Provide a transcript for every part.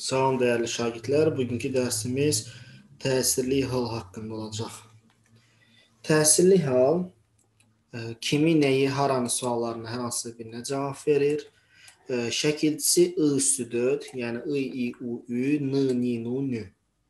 Salam dəyərli şagirdlər, bugünkü dərsimiz təsirli hal haqqında olacaq. Təsirli hal kimi, nəyi, haranı suallarına hər hansı birinə cavab verir. Şəkilçisi I üstü 4, yəni I, I, U, Ü, N, N, Nu, Nü.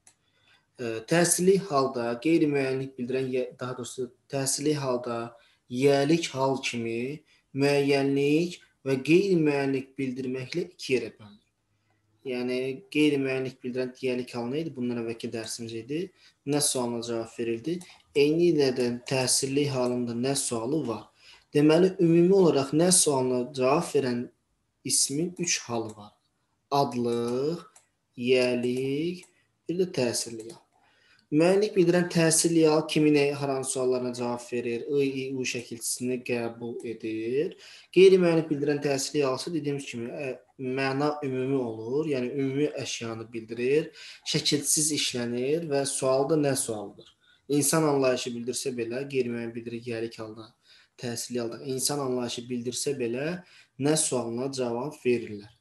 Təsirli halda qeyri-müəyyənlik bildirən, daha doğrusu təsirli halda yiyəlik hal kimi müəyyənlik və qeyri-müəyyənlik bildirməklə iki yerə bölünür. Yəni qeyri-müəyyənlik bildirən yiyəlik halı nə idi? Bundan əvvəlki dərsimiz idi. Nə sualına cavab verildi? Eyni ilə də təsirli halında nə sualı var? Deməli, ümumi olaraq nə sualına cavab verən ismin 3 halı var. Adlıq, yiyəlik, bir də təsirli hal. Müəyyənlik bildirən təsirli hal kimi, nəyi, haranı suallarına cavab verir, I, I, U şəkilçisini qəbul edir. Qeyri-müəyyənlik bildirən təsirli halsa dediyimiz kimi məna ümumi olur, yəni ümumi əşyanı bildirir, şəkilsiz işlənir və sualda nə sualıdır? İnsan anlayışı bildirsə belə, qeyri-müəyyən bildirir yiyəlik halda, təsirli halda insan anlayışı bildirsə belə nə sualına cavab verirlər.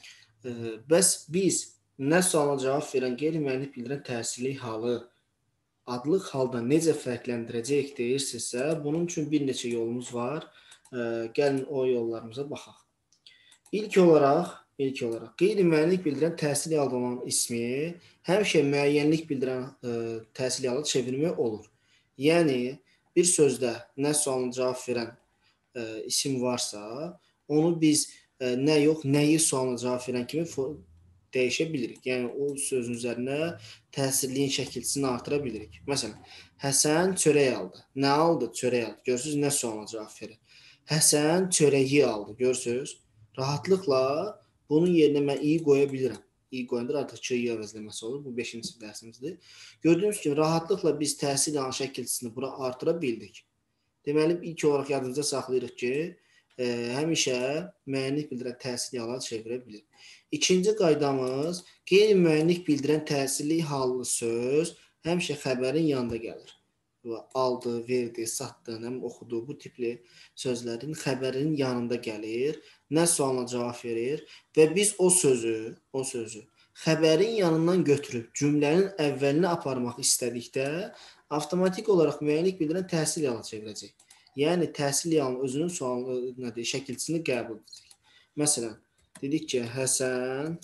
Bəs biz nə sualına cavab verən qeyri-müəyyənlik bildirən təsirli halı adlıq halda necə fərqləndirəcək deyirsinizsə, bunun üçün bir neçə yolumuz var. Gəlin o yollarımıza baxaq. İlk olaraq qeyri-müəyyənlik bildirən təsirli halda olan ismi həmişə müəyyənlik bildirən təsirli hala çevirmək olur. Yəni, bir sözdə nə sualına cavab verən isim varsa, onu biz nə yox, nəyi sualına cavab verən kimi dəyişə bilirik. Yəni, o sözün üzərinə təsirliyin şəkilçisini artıra bilirik. Məsələn, Həsən çörək aldı. Nə aldı? Çörək aldı. Görürsünüz, nə sualına cavab verir? Həsən çörəyi aldı. Görürsünüz? Rahatlıqla bunun yerinə mən i qoya bilirəm. I qoyanda artıq 2 əvəzləməsi olur. Bu 5-ci dərsimizdir. Gördüyünüz kimi, rahatlıqla biz təsir alan şəkilçisini bura artıra bildik. Deməli, ilk olaraq yadınızda saxlayırıq ki, həmişə müəyyənlik bildirən təsirli hala çevirə bilir. İkinci qaydamız, qeyri-müəyyənlik bildirən təsirli hallı söz həmişə xəbərin yanında gəlir. Aldı, verdi, satdı, oxudu, bu tipli sözlərin xəbərin yanında gəlir. Nə sualına cavab verir və biz o sözü xəbərin yanından götürüb cümlənin əvvəlinə aparmaq istədikdə avtomatik olaraq müəyyənlik bildirən təsirli hala çevirəcək. Yəni, təsirli halın özünün şəkilçisini qəbul edəcək. Məsələn, dedik ki, Həsən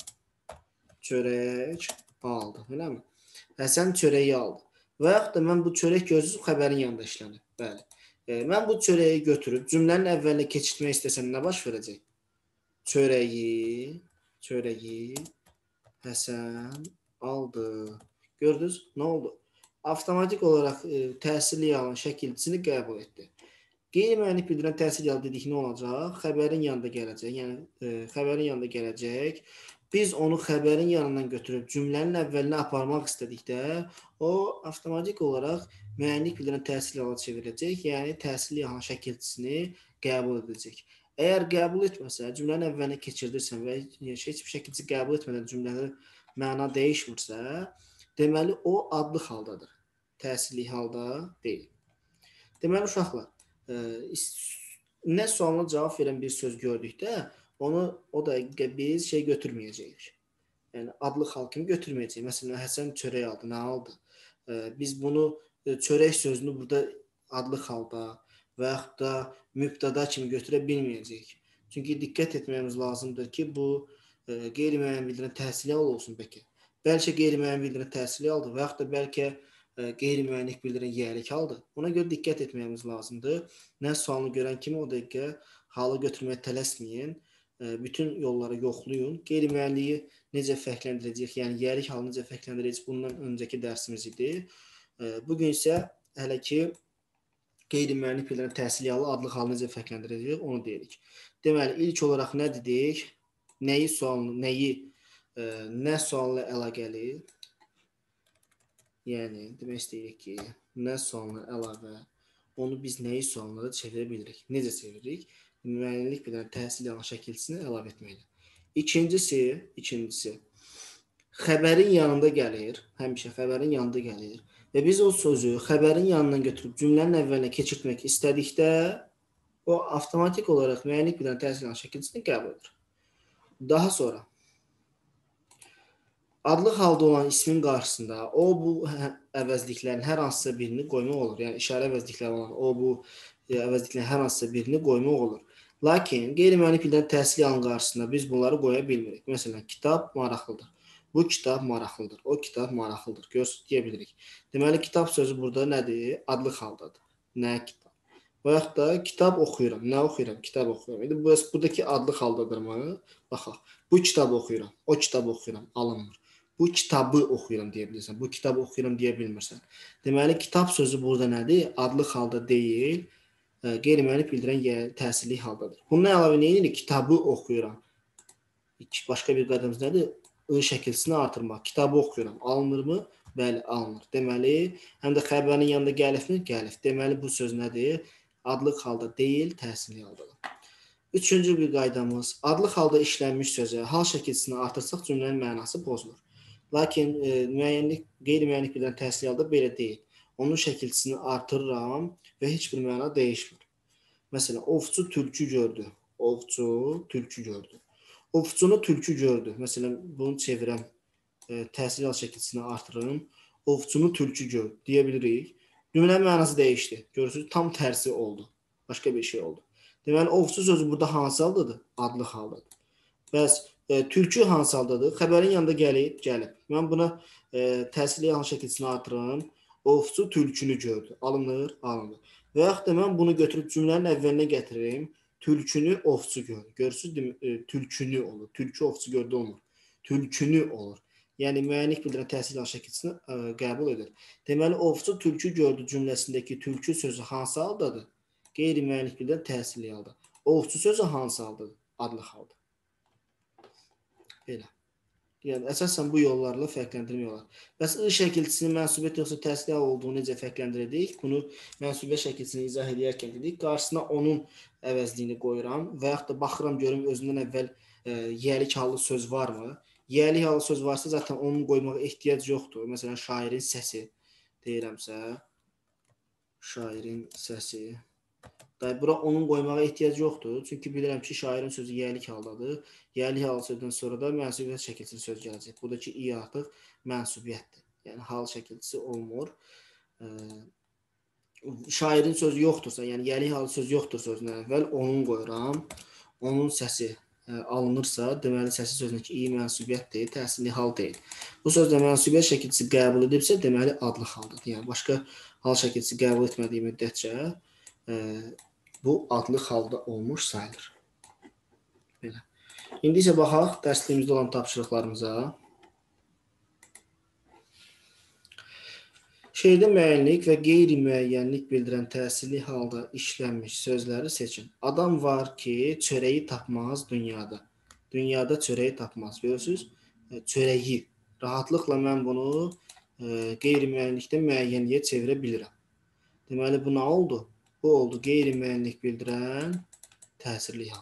çörək aldı. Eləmi? Həsən çörəyi aldı. Və yaxud da mən bu çörək gözlüyü xəbərin yanında işlənir. Bəli. Mən bu çörəyi götürüb cümlənin əvvəlinə keçirtmək istəsəm nə baş verəcək? Çörəyi Həsən aldı. Gördünüz? Nə oldu? Avtomatik olaraq təsirli halın şəkilçisini qəbul etdi. Qeyri-müəyyənlik bildirən təsirli hal dedik nə olacaq? Xəbərin yanında gələcək. Yəni, xəbərin yanında gələcək. Biz onu xəbərin yanından götürüb cümlənin əvvəlinə aparmaq istədikdə, o avtomatik olaraq müəyyənlik bildirən təsirli hala çevirəcək. Yəni, təsirli halın şəkilçisini qəbul edəcək. Əgər qəbul etməsə, cümlənin əvvəlinə keçirdirsən və heç bir şəkilçi qəbul etmədən cümlənin məna dəyişmirsə, deməli, o adlıq haldadır. Təsirli halda deyil. Deməli, uşaqlar, nə sualına cavab verən bir söz gördükdə, onu o dəqiqə biz götürməyəcəyik. Yəni, adlıq hal kimi götürməyəcəyik. Məsələn, Həsən çörək aldı, nə aldı? Biz bunu çörək sözünü burada adlıq halda və yaxud da mübtəda kimi götürə bilməyəcəyik. Çünki diqqət etməyimiz lazımdır ki, bu qeyri-müəyyən bildirən təsirli hal olsun bəlkə. Bəlkə qeyri-müəyyən bildirən təsirli haldır və yaxud da bəlkə qeyri-müəyyənlik bildirən yiyəlik haldır. Ona görə diqqət etməyimiz lazımdır. Nə sualını görən kimi o dəqiqə halı götürməyə tələsməyin. Bütün yolları yoxlayın. Qeyri-müəyyənliyi necə fərqləndirəcək, yəni yiyəlik halı necə fərqləndirəcək bundan öncəki dərsimiz idi. Bugün isə hələ ki qeyri-müəyyənlik bildirən təsirli halı adlıq halı necə fərqləndirəcək onu deyirik. Deməli, ilk olaraq nə dedik? Nə sualla əlaqəli? Yəni, demək istəyirik ki, nə sualına əlavə, onu biz nəyi sualına da çevirə bilirik. Necə çeviririk? Müəyyənlik bildirən təsirli halın şəkilçisini əlavə etməklə. İkincisi, xəbərin yanında gəlir, həmişə xəbərin yanında gəlir və biz o sözü xəbərin yanından götürüb cümlənin əvvəlinə keçirtmək istədikdə, o avtomatik olaraq müəyyənlik bildirən təsirli halın şəkilçisini qəbul edir. Daha sonra, Adlı halda olan ismin qarşısında o bu əvəzliklərin hər hansısa birini qoymaq olur. Yəni işarə əvəzlikləri olan o bu əvəzliklərin hər hansısa birini qoymaq olur. Lakin qeyri-müəllif bildirən təhsil alanın qarşısında biz bunları qoya bilmirik. Məsələn, kitab maraqlıdır. Bu kitab maraqlıdır. O kitab maraqlıdır. Görürsüz, deyə bilirik. Deməli, kitab sözü burada nədir? Adlı haldadır. Nə kitab? Və yaxud da kitab oxuyuram. Nə oxuyuram? Kitab oxuyuram. İndi buradakı adlı haldadırmı? Baxaq. Bu kitabı oxuyuram. O kitabı oxuyuram. Alınmır. Bu kitabı oxuyuram deyə bilirsən. Bu kitabı oxuyuram deyə bilmirsən. Deməli, kitab sözü burada nədir? Adlı halda deyil, qeyri-müəllif bildirən təsirli haldadır. Bundan əlavə nə edirik? Kitabı oxuyuram. Başqa bir qaydamız nədir? I şəkilsini artırmaq. Kitabı oxuyuram. Alınırmı? Bəli, alınır. Deməli, həm də xəbərin yanında gəlifmi? Gəlif. Deməli, bu söz nədir? Adlıq halda deyil, təsirli haldadır. Üçüncü bir qaydamız, adlıq halda işlənmiş sözə hal şəkilsini artırsaq cümlənin mənası pozulur. Lakin qeyri-müəllif bildirən təsirli halda belə deyil. Onun şəkilsini artırıram və heç bir məna dəyişmir. Məsələn, ovçu tülkü gördü. Ovçu tülkü gördü. Ovçunu tülkü gördü. Məsələn, bunu çevirəm. Təsirli hal şəkilsini artırırım. Ovçunu tülkü gördü deyə bilirik. Cümlənin mənası dəyişdi. Görürsünüz, tam tərsi oldu. Başqa bir şey oldu. Deməli, ovçu sözü burada hansı haldadır? Adlı haldadır. Bəs tülkü hansı haldadır? Xəbərin yanında gəlib. Mən buna təsirli hal şəkilsini artırırım. Ovçu tülkünü gördü. Alınır, alınır. Və yaxud da mən bunu götürüb cümlənin əvvəlinə gətiririm. Tülkünü ovçu gördü. Görürsünüz, tülkünü olur. Tülkü ovçu gördü olmur. Tülkünü olur. Yəni, müəyyənlik bildirən təsirli hal şəkilsini qəbul edir. Deməli, ovçu tülkü gördü cümləsindəki tülkü sözü hansı haldadır? Qeyri-müəyyənlik bildirən təsirli halda. Ovçu sözü hansı haldadır? Adlı halda. Belə. Yəni, əsasən bu yollarla fərqləndirmək olar. Bəs I şəkilçisinin mənsubiyyət yoxsa təsirli hal olduğunu necə fərqləndirdik? Bunu mənsubiyyət şəkilçisini izah edərkən dedik. Qarşısına onun əvəzliyini qoyuram və yaxud da baxıram görüm özündən əvvəl yəlik hallı söz varmı? Yəlik hallı söz varsa zaten onun qoymağa ehtiyac yoxdur. Məsələn, şairin səsi deyirəmsə, şairin səsi. Bura onun qoymağa ehtiyac yoxdur. Çünki bilirəm ki, şairin sözü yəlik haldadır. Yəlik hallı sözdən sonra da mənsubiyyət şəkilçisi söz gələcək. Buradakı i artıq mənsubiyyətdir. Yəni, hal şəkilçisi olmur. Şairin sözü yoxdursa, yəni yəlik hallı söz yoxdursa özündən əvvəl onun qoyuram. Onun səsi alınırsa, deməli səsi sözündəki i mənsubiyyətdir, təsirli hal deyil. Bu sözdə mənsubiyyət şəkilçisi qəbul edibsə, deməli adlı haldadır. Yəni, başqa hal şəkilçisi qəbul etmədiyi müddətcə bu adlı halda olmuş sayılır. Belə. İndi isə baxaq dərsliyimizdə olan tapşırıqlarımıza. Şeirdə müəyyənlik və qeyri-müəyyənlik bildirən təsirli halda işlənmiş sözləri seçin. Adam var ki, çörəyi tapmaz dünyada. Dünyada çörəyi tapmaz. Görürsünüz? Çörəyi. Rahatlıqla mən bunu qeyri-müəyyənlikdən müəyyənliyə çevirə bilirəm. Deməli, bu nə oldu? Bu oldu qeyri-müəyyənlik bildirən təsirli hal.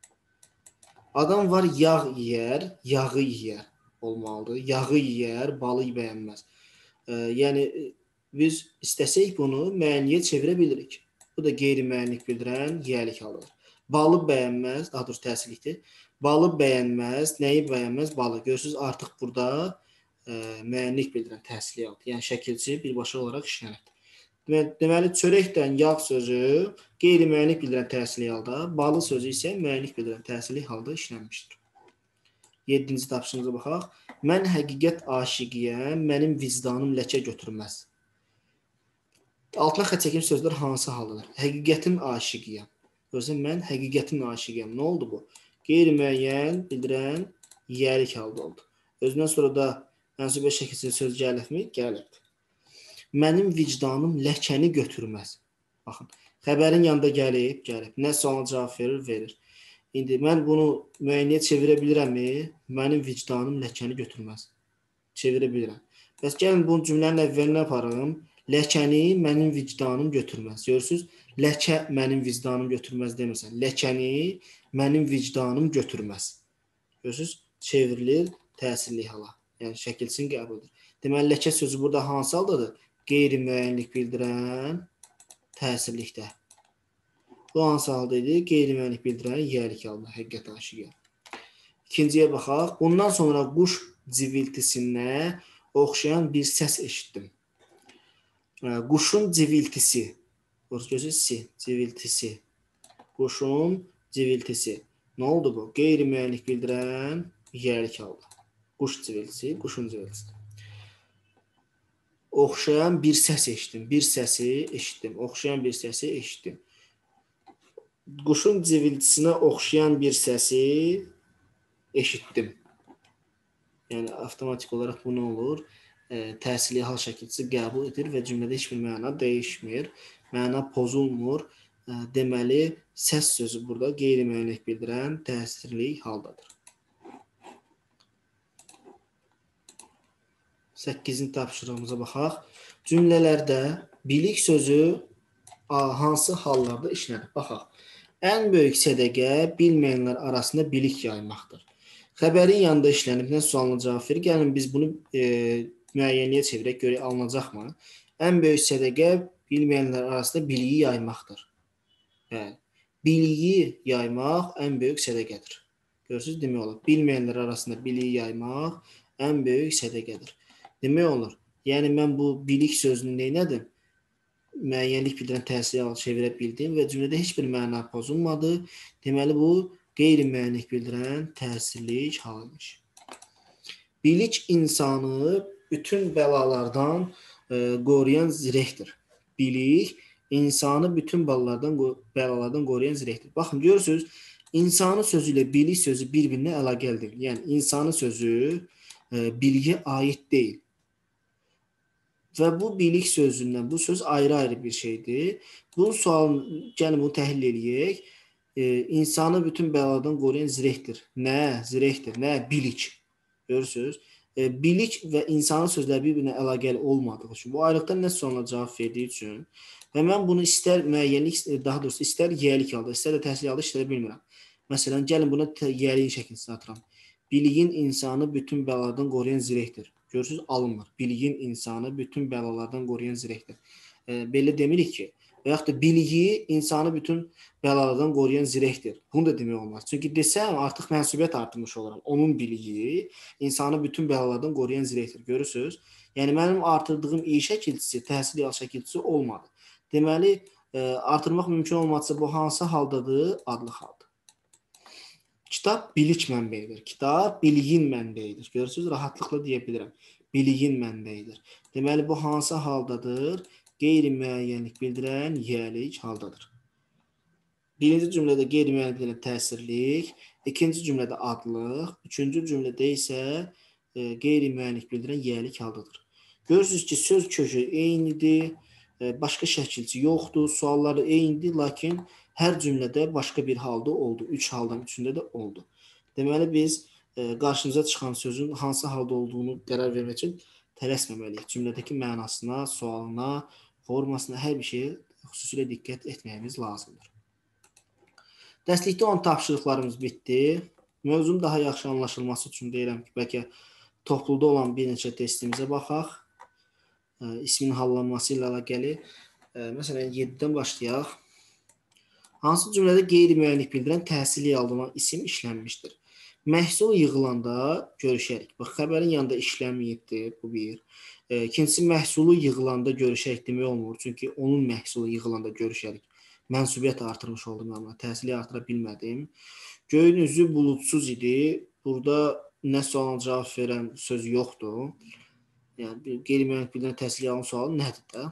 Adam var yağ yeyər, yağı yeyər olmalıdır. Yağı yeyər, balı bəyənməz. Yəni, biz istəsək bunu müəyyənliyə çevirə bilirik. Bu da qeyri-müəyyənlik bildirən yəlik halıdır. Balı bəyənməz, daha doğrusu təsirlikdir. Balı bəyənməz, nəyi bəyənməz? Balı. Görürsünüz, artıq burada müəyyənlik bildirən təsirli halıdır. Yəni, şəkilçi birbaşa olaraq işlənir. Deməli, çörəkdən yağ sözü qeyri-müəyyənlik bildirən təsirli halda, balı sözü isə müəyyənlik bildirən təsirli halda işlənmişdir. 7-ci tapşırığımıza baxaq. Mən həqiqət aşiqiyəm, mənim vicdanım ləkə götürməz. Altına xətt çəkilmiş sözlər hansı haldadır? Həqiqətin aşiqiyəm. Görürsən, mən həqiqətin aşiqiyəm. Nə oldu bu? Qeyri-müəyyən bildirən yəlik halda oldu. Özündən sonra da mənsubiyyət şəkilçisi söz gəlibmi? Gəlib. Mənim vicdanım ləkəni götürməz. Baxın, xəbərin yanında gəlib. Nə sualına cavab verir. İndi mən bunu müəyyənliyə çevirə bilirəmmi? Mənim vicdanım ləkəni götürməz. Çevirə bilirəm. Bəs gəlin bunu cümlənin əvvəlinə aparım. Ləkəni mənim vicdanım götürməz. Görürsünüz? Ləkə mənim vicdanım götürməz demirsən. Ləkəni mənim vicdanım götürməz. Görürsünüz? Çevrilir təsirli hala. Yəni şəkilçisini qəbul edir. Deməli, ləkə sözü burada hansı haldadır? Qeyri-müəyyənlik bildirən təsirlikdə. Bu hansı halda idi? Qeyri-müəyyənlik bildirən yəlik halda, həqiqət aşiqiyəm. İkinciyə baxaq. Bundan sonra quş civiltisinə oxşayan bir səs eşitdim. Quşun civiltisi. Gözü civiltisi. Quşun civiltisi. Nə oldu bu? Qeyri-müəyyənlik bildirən yerlik aldı. Quş civiltisi, quşun civiltisi. Oxşayan bir səs eşitdim. Bir səsi eşitdim. Oxşayan bir səsi eşitdim. Quşun civiltisinə oxşayan bir səsi eşitdim. Yəni, avtomatik olaraq bu nə olur? Təsirli hal şəkilçisi qəbul edir və cümlədə heç bir məna dəyişmir. Məna pozulmur. Deməli, səs sözü burada qeyri-müəyyənlik bildirən təsirli haldadır. 8-ci tapşırığımıza baxaq. Cümlələrdə bilik sözü hansı hallarda işlənir? Baxaq. Ən böyük sədəqə bilməyənlər arasında bilik yaymaqdır. Xəbərin yanında işlənib nə sualına cavab verir? Gəlin biz bunu müəyyənliyə çevirək, görək alınacaqmı? Ən böyük sədəqə bilməyənlər arasında biliyi yaymaqdır. Biliyi yaymaq ən böyük sədəqədir. Görürsünüz, demək olur. Bilməyənlər arasında biliyi yaymaq ən böyük sədəqədir. Demək olur. Yəni, mən bu bilik sözünü neynədim? Müəyyənlik bildirən təsirli hal çevirə bildim və cümlədə heç bir məna pozulmadı. Deməli, bu qeyri-müəyyənlik bildirən təsirli halıymış. Bilik insanı bütün bəlalardan qoruyan zirehdir. Bilik insanı bütün bəlalardan qoruyan zirehdir. Baxın, görürsünüz, insanı sözü ilə bilik sözü bir-birinə əlaqəlidir. Yəni, insanı sözü biliyə aid deyil. Və bu bilik sözündən, bu söz ayrı-ayrı bir şeydir. Bu sualın, gəlin bunu təhlil edək. İnsanı bütün bəlalardan qoruyan zirehdir. Nə? Zirehdir. Nə? Bilik. Görürsünüz? Bilik və insanın sözləri bir-birinə əlaqəli olmadığı üçün, bu ayrıqdan nə sonuna cavab verdiyi üçün və mən bunu istər müəyyənlik, daha doğrusu istər yiyəlik halda, istər də təhsil halda işlədə bilmirəm. Məsələn, gəlin buna yiyəliyin şəkilçisini atıram. Biliyin insanı bütün bəlalardan qoruyan zirehdir. Görürsünüz, alınmır. Biliyin insanı bütün bəlalardan qoruyan zirehdir. Belə demirik ki, və yaxud da biliyi insanı bütün bəlalardan qoruyan zirehdir. Bunu da demək olmaz. Çünki desəm, artıq mənsubiyyət artırmış oluram. Onun biliyi insanı bütün bəlalardan qoruyan zirehdir. Görürsünüz? Yəni, mənim artırdığım i şəkilçisi, təhsil yal şəkilçisi olmadı. Deməli, artırmaq mümkün olmazsa bu hansı haldadır? Adlı haldır. Kitab bilik mənbəyidir. Kitab biliyin mənbəyidir. Görürsünüz, rahatlıqla deyə bilirəm. Biliyin mənbəyidir. Deməli, bu hansı haldadır? Qeyri-müəyyənlik bildirən yiyəlik haldadır. Birinci cümlədə qeyri-müəyyənlik bildirən təsirlik, ikinci cümlədə adlıq, üçüncü cümlədə isə qeyri-müəyyənlik bildirən yiyəlik haldadır. Görürsünüz ki, söz kökü eynidir, başqa şəkilçi yoxdur, sualları eynidir, lakin hər cümlədə başqa bir halda oldu. Üç haldan üçündə də oldu. Deməli, biz qarşımıza çıxan sözün hansı halda olduğunu qərar vermək üçün tələsməməliyik. Cümlədəki mənasına, sualına, formasına, hər bir şeyə xüsusilə diqqət etməyimiz lazımdır. Dərslikdə olan tapşırıqlarımız bitdi. Mövzunun daha yaxşı anlaşılması üçün deyirəm ki, bəlkə topluluqda olan bir neçə testimizə baxaq. İsmin hallanması ilə əlaqəli. Məsələn, 7-dən başlayaq. Hansı cümlədə qeyri-müəyyənlik bildirən təhsili yaldılan isim işlənmişdir? Məhsul yığılanda görüşərik. Bax, xəbərin yanında işləməyibdir, bu bir. İkincisi, məhsulu yığılanda görüşərik demək olmur. Çünki onun məhsulu yığılanda görüşərik. Mənsubiyyət artırmış oldum amma təhsili artıra bilmədim. Göyün üzü buludsuz idi. Burada nə sualına cavab verən söz yoxdur. Yəni, qeyri-müəyyənlik bildirən təhsili yalın sualı nədir də?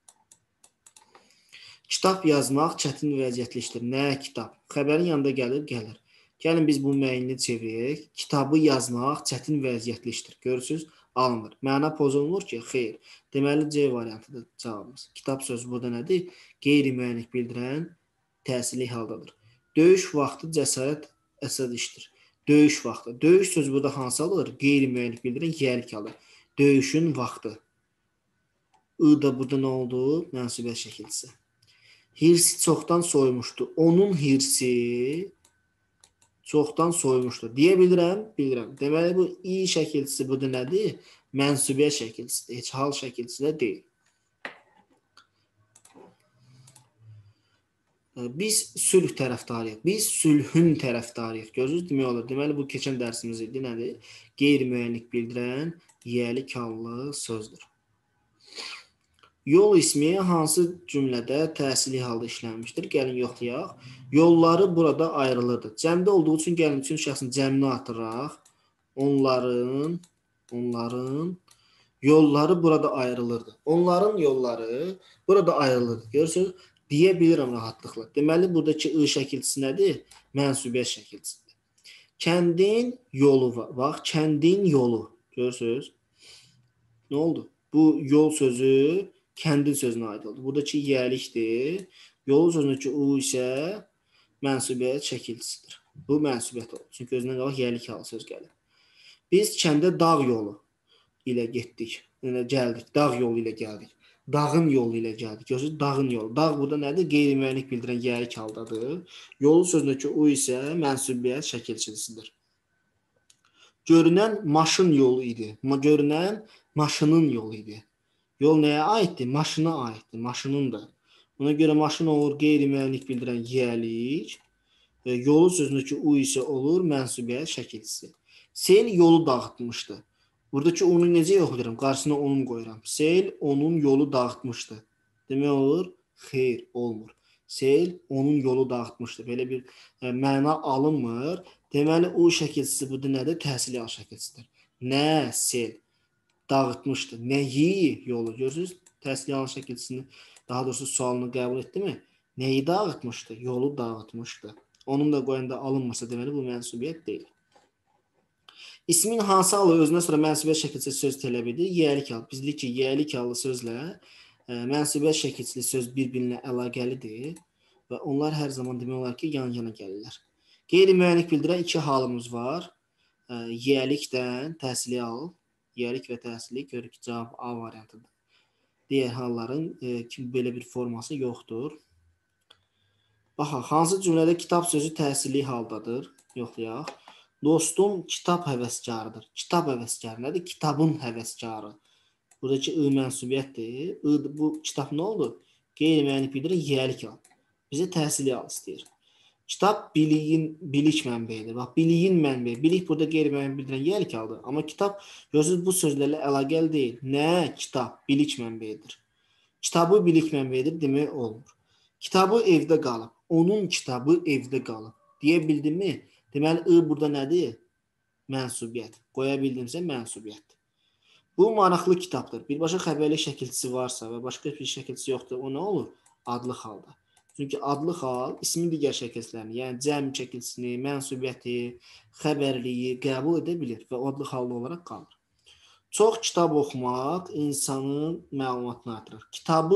Kitab yazmaq çətin vəziyyətləşdir. Nə kitab? Xəbərin yanında gəlir, gəlir. Gəlin biz bu müəyyəni çevirək. Kitabı yazmaq çətin vəziyyətləşdir. Görürsünüz, alınır. Məna pozulmur ki, xeyr. Deməli, C variantıdır cavabımız. Kitab sözü burada nədir? Qeyri-müəyyənlik bildirən təsirli haldadır. Döyüş vaxtı cəsarət əsas işdir. Döyüş vaxtı. Döyüş sözü burada hansı alır? Qeyri-müəyyənlik bildirən yiyəlik alır. Döyüşün vaxtı. I da burada nə oldu? Mənsubiyyət şəkilçisi. Hirsi çoxdan soymuşdu. Onun hirsi çoxdan soymuşdur. Deyə bilirəm? Bilirəm. Deməli, bu i şəkilçisi burada nədir? Mənsubiyyət şəkilçisidir. Heç hal şəkilçisi də deyil. Biz sülh tərəfdarıyıq. Biz sülhün tərəfdarıyıq. Görürsüz, demək olur. Deməli bu keçən dərsimiz idi. Nədir? Qeyri-müəyyənlik bildirən yiyəlik hallı sözdür. Yol ismi hansı cümlədə təsirli halda işlənmişdir? Gəlin yoxlayaq. Yolları burada ayrılırdı. Cəmdə olduğu üçün gəlin üçün şəxsin cəmini artıraq. Onların yolları burada ayrılırdı. Onların yolları burada ayrılırdı. Görürsünüz? Deyə bilirəm rahatlıqla. Deməli, buradakı I şəkilçisi nədir? Mənsubiyyət şəkilçisidir. Kəndin yolu var. Bax, kəndin yolu. Görürsünüz? Nə oldu? Bu yol sözü kəndin sözünə aid oldu. Buradakı yiyəlikdir. Yol sözündəki U isə mənsubiyyət şəkilçisidir. Bu mənsubiyyət oldu. Çünki özündən qabaq yiyəlik halı söz gəlir. Biz kəndə dağ yolu ilə getdik. Yəni gəldik. Dağ yolu ilə gəldik. Dağın yolu ilə gəldik. Görürsünüz, dağın yolu. Dağ burada nədir? Qeyri-müəyyənlik bildirən yiyəlik haldadır. Yolu sözündəki U isə mənsubiyyət şəkilçisidir. Görünən maşın yolu idi. Görünən maşının yolu idi. Yol nəyə aiddir? Maşına aiddir. Maşınındır. Ona görə maşın olur qeyri-müəyyənlik bildirən yiyəlik. Yolu sözündəki U isə olur mənsubiyyət şəkilçisi. Sel yolu dağıtmışdı. Buradakı onu necə yoxlayıram? Qarşısına onun qoyuram. Sel onun yolu dağıtmışdı. Demək olur, xeyr, olmur. Sel onun yolu dağıtmışdı. Belə bir məna alınmır. Deməli, U şəkilçisi burada nədir? Təsirli hal şəkilçisidir. Nə sel dağıtmışdı? Nəyi yolu? Görürsünüz? Təsirli hal şəkilçisini, daha doğrusu sualını qəbul etdi mi? Nəyi dağıtmışdı? Yolu dağıtmışdı. Onun da qoyanda alınmasa deməli, bu mənsubiyyət deyil. İsmin hansı halı özünə sonra mənsubiyyət şəkilçisi söz tələb edir? Yiyəlik halı. Biz dedik ki, yiyəlik halı sözlə mənsubiyyət şəkilçili söz bir-birinə əlaqəlidir və onlar hər zaman demək olar ki, yan-yana gəlirlər. Qeyri-müəyyənlik bildirən iki halımız var. Yiyəlikdən təsirli hal, yiyəlik və təsirli, görürük ki, cavab A variantıdır. Digər halların belə bir forması yoxdur. Baxaq, hansı cümlədə kitab sözü təsirli haldadır? Yoxlayaq. Dostum kitab həvəskarıdır. Kitab həvəskarı nədir? Kitabın həvəskarı. Buradakı I mənsubiyyətdir. Bu kitab nə oldu? Qeyri-müəyyənlik bildirən yiyəlik hal. Bizə təsirli hal istəyir. Kitab bilik mənbəyidir. Bax, biliyin mənbəyi. Bilik burada qeyri-müəyyənlik bildirən yiyəlik haldır. Amma kitab, görürsünüz, bu sözlərlə əlaqəli deyil. Nə? Kitab bilik mənbəyidir. Kitabı bilik mənbəyidir demək olmur. Kitabı evdə qalıb. Onun kitabı evdə qalıb. Deyə bildinmi? Deməli, I burada nədir? Mənsubiyyət. Qoya bildimsə, mənsubiyyətdir. Bu maraqlı kitabdır. Birbaşa xəbərli şəkilçisi varsa və başqa bir şəkilçisi yoxdur, o nə olur? Adlı halda. Çünki adlı hal ismin digər şəkilçilərini, yəni cəm şəkilçisini, mənsubiyyəti, xəbərliyi qəbul edə bilir və adlı halda olaraq qalır. Çox kitab oxumaq insanın məlumatını artırır.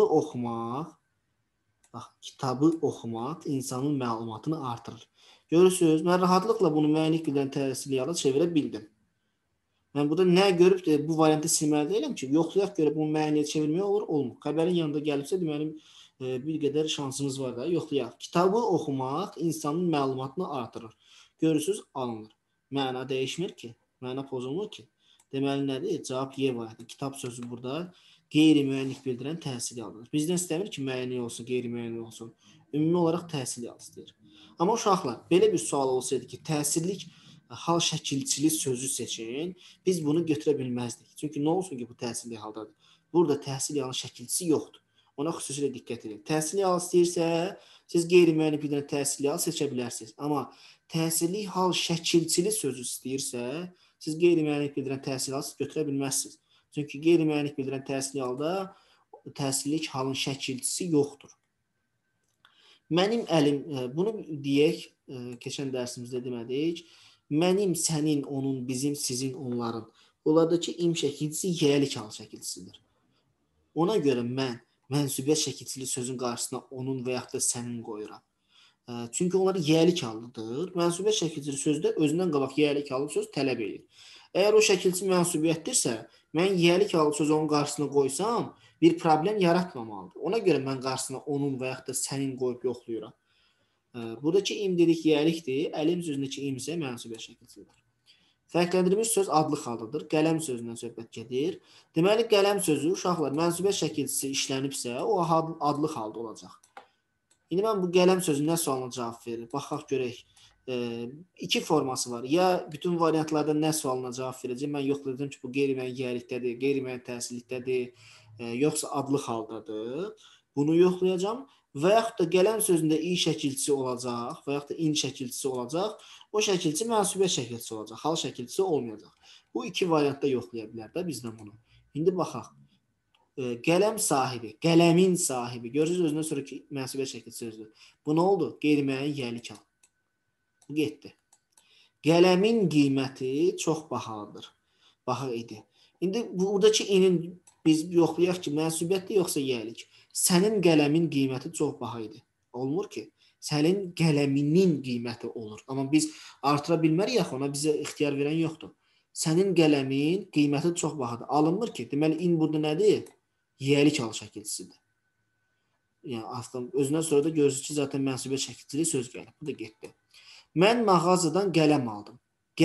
Kitabı oxumaq insanın məlumatını artırır. Görürsünüz, mən rahatlıqla bunu müəyyənlik bildirən təsirli hala çevirə bildim. Mən burada nə görüb bu variantı silməli deyiləm ki, yoxlayaq görüb bunu müəyyənliyə çevirmək olur, olmur. Xəbərin yanında gəlibsə, deməli, bir qədər şansımız var da, yoxlayaq. Kitabı oxumaq insanın məlumatını artırır. Görürsünüz, alınır. Məna dəyişmir ki, məna pozulmur ki. Deməli, nədir? Cavab Y variantı. Kitab sözü burada qeyri-müəyyənlik bildirən təsirli haldadır. Bizdən istəmir ki, müəyyənlik olsun, qeyri-müəyyənlik olsun. Ümumi olaraq təsirli hal istəyir. Amma uşaqlar, belə bir sual olsaydı ki, təsirlik hal şəkilçili sözü seçin, biz bunu götürə bilməzdik. Çünki nə olsun ki, bu təsirli haldadır. Burada təsirli halın şəkilçisi yoxdur. Ona xüsusilə diqqət edin. Təsirli hal istəyirsə, siz qeyri-müəyyənlik bildirən təsirli hal seçə bilərsiniz. Amma təsirli hal şəkilçili sözü istəyirsə, siz qeyri-müəyyənlik bildirən təsirli hal götürə bilməzsiniz. Çünki qeyri-müəyyənlik bildirən təsirli halda təsirlik halın şəkilçisi yoxdur. Mənim əlim, bunu deyək, keçən dərsimizdə demədik. Mənim, sənin, onun, bizim, sizin, onların. Onlardakı im şəkilçisi yiyəlik hal şəkilçisidir. Ona görə mən mənsubiyyət şəkilçili sözün qarşısına onun və yaxud da sənin qoyuram. Çünki onlar yiyəlik hallıdır. Mənsubiyyət şəkilçili sözdə özündən qabaq yiyəlik hallı söz tələb edir. Əgər o şəkilçi mənsubiyyətdirsə, mən yiyəlik hallı sözü onun qarşısına qoysam, bir problem yaratmamalıdır. Ona görə mən qarşısına onun və yaxud da sənin qoyub yoxlayıram. Buradakı im dedik yiyəlikdir. Əlim sözündəki im isə mənsubiyyət şəkilçilidir. Fərqləndirilmiş söz adlı haldadır. Qələm sözündən söhbət gedir. Deməli, qələm sözü uşaqlar mənsubiyyət şəkilçisi işlənibsə, o adlı halda olacaq. İndi mən bu qələm sözünün nə sualına cavab verir? Baxaq görək. İki forması var. Ya bütün variantlarda nə sualına cavab verəcək? Mən yoxlayacağım ki, bu qeyri-müəyyən yiyəlikdədir, qeyri-müəyyən təsirlikdədir, yoxsa adlı haldadır. Bunu yoxlayacağam və yaxud da qələm sözündə i şəkilçisi olacaq və yaxud da in şəkilçisi olacaq. O şəkilçi mənsubiyyət şəkilçisi olacaq, hal şəkilçisi olmayacaq. Bu iki variantda yoxlaya bilər də bizdən bunu. İndi baxaq. Qələm sahibi, qələmin sahibi. Görürsünüz özündən sonra ki, mənsubiyyət şəkilçisi sözdür. Bu nə oldu? Qeyri-müəyyən yiyəlik hal. Bu getdi. Qələmin qiyməti çox bahalıdır. Baha idi. İndi buradakı inin biz yoxlayaq ki, mənsubiyyətdir yoxsa yiyəlik. Sənin qələmin qiyməti çox baha idi. Olmur ki. Sənin qələminin qiyməti olur. Amma biz artıra bilmərik axı, ona bizə ixtiyar verən yoxdur. Sənin qələmin qiyməti çox bahadır. Alınmır ki. Deməli in burada nədir? Yiyəlik hal şəkilçisidir. Yəni aslında özündən sonra da görürsünüz ki, zaten mənsubiyyət şəkilçili söz gəlir. Bu da getdi. Mən mağazadan qələm aldım.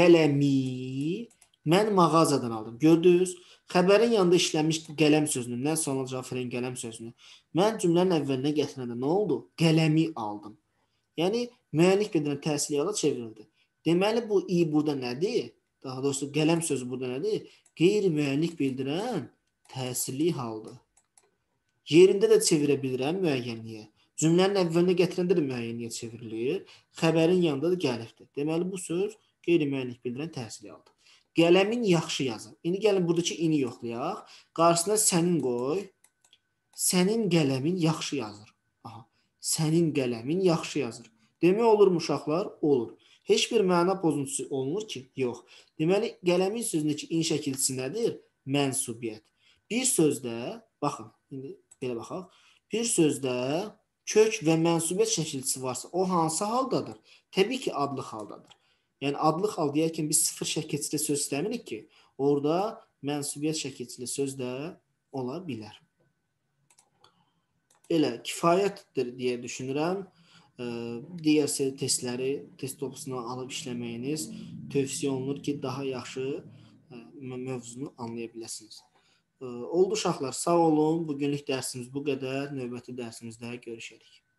Qələmi mən mağazadan aldım. Gördünüz? Xəbərin yanında işlənmiş qələm sözünü, nə sonra cavab verən qələm sözünü. Mən cümlənin əvvəlinə gətirəndə nə oldu? Qələmi aldım. Yəni müəllif bildirən təsirli hala çevrildi. Deməli bu i burada nədir? Daha doğrusu qələm sözü burada nədir? Qeyri-müəllif bildirən təsirli haldır. Yerində də çevirə bilirəm müəyyənliyə. Cümlənin əvvəlinə gətirəndə də müəyyənliyə çevrilir. Xəbərin yanında da gəlibdir. Deməli bu söz qeyri-müəyyənlik bildirən təsirli haldır. Qələmin yaxşı yazır. İndi gəlin buradakı ini yoxlayaq. Qarşısına sənin qoy. Sənin qələmin yaxşı yazır. Aha. Sənin qələmin yaxşı yazır. Demək olurmu uşaqlar? Olur. Heç bir məna pozuntusu olmur ki? Yox. Deməli qələmin sözündəki in şəkilçisi nədir? Mənsubiyyət. Bir sözdə, baxın, indi belə baxaq. Bir sözdə kök və mənsubiyyət şəkilçisi varsa, o hansı haldadır? Təbii ki, adlı haldadır. Yəni adlı hal deyərkən biz sıfır şəkilçili söz istəmirik ki, orada mənsubiyyət şəkilçili söz də ola bilər. Belə kifayətdir deyə düşünürəm. Digər testləri, test toplusunu alıb işləməyiniz tövsiyə olunur ki, daha yaxşı mövzunu anlaya biləsiniz. Oldu uşaqlar, sağ olun. Bugünlük dərsimiz bu qədər. Növbəti dərsimizdə görüşərik.